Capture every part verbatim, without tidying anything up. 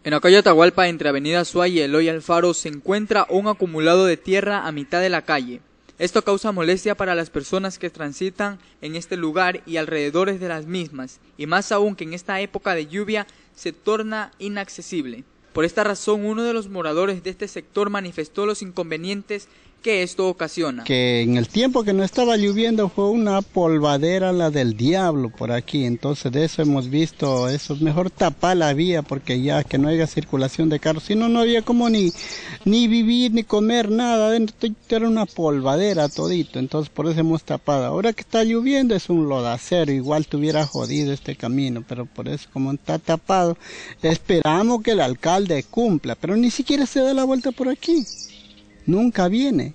En la calle Atahualpa, entre Avenida Suá y Eloy Alfaro, se encuentra un acumulado de tierra a mitad de la calle. Esto causa molestia para las personas que transitan en este lugar y alrededores de las mismas, y más aún que en esta época de lluvia se torna inaccesible. Por esta razón, uno de los moradores de este sector manifestó los inconvenientes que esto ocasiona. Que en el tiempo que no estaba lloviendo fue una polvadera la del diablo por aquí, entonces de eso hemos visto, eso es mejor tapar la vía porque ya que no haya circulación de carros, si no, no había como ni, ni vivir ni comer nada, adentro era una polvadera todito, entonces por eso hemos tapado. Ahora que está lloviendo es un lodacero, igual tuviera jodido este camino, pero por eso como está tapado, esperamos que el alcalde cumpla, pero ni siquiera se da la vuelta por aquí. Nunca viene.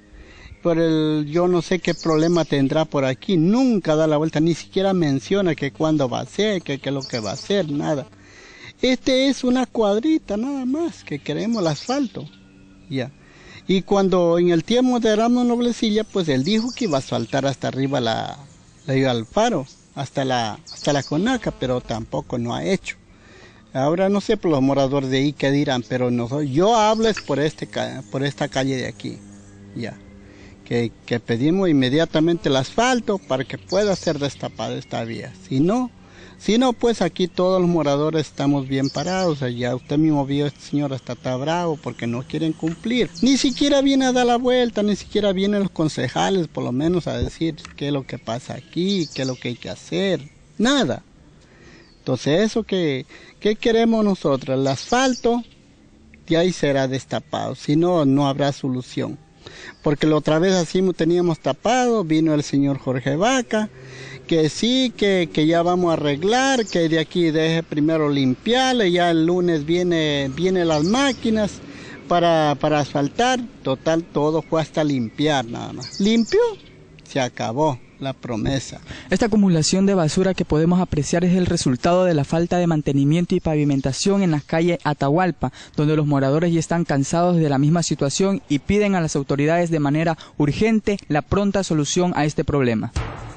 Por el, yo no sé qué problema tendrá por aquí. Nunca da la vuelta, ni siquiera menciona que cuándo va a ser, que qué es lo que va a hacer, nada. Este es una cuadrita nada más, que queremos el asfalto. Ya. Y cuando en el tiempo de Ramón Noblecilla, pues él dijo que iba a asfaltar hasta arriba la, la Alfaro, hasta la, hasta la Conaca, pero tampoco no ha hecho. Ahora no sé por los moradores de ahí qué dirán, pero no, yo hablo es por, este, por esta calle de aquí, ya, que, que pedimos inmediatamente el asfalto para que pueda ser destapada esta vía. Si no, si no, pues aquí todos los moradores estamos bien parados, ya usted mismo vio, este señor hasta está bravo porque no quieren cumplir. Ni siquiera viene a dar la vuelta, ni siquiera vienen los concejales por lo menos a decir qué es lo que pasa aquí, qué es lo que hay que hacer, nada. Entonces eso que, que queremos nosotros, el asfalto, de ahí será destapado, si no, no habrá solución. Porque la otra vez así teníamos tapado, vino el señor Jorge Vaca, que sí, que, que ya vamos a arreglar, que de aquí deje primero limpiarle, ya el lunes viene, viene las máquinas para, para asfaltar, total todo fue hasta limpiar nada más. Limpió, se acabó la promesa. Esta acumulación de basura que podemos apreciar es el resultado de la falta de mantenimiento y pavimentación en la calle Atahualpa, donde los moradores ya están cansados de la misma situación y piden a las autoridades de manera urgente la pronta solución a este problema.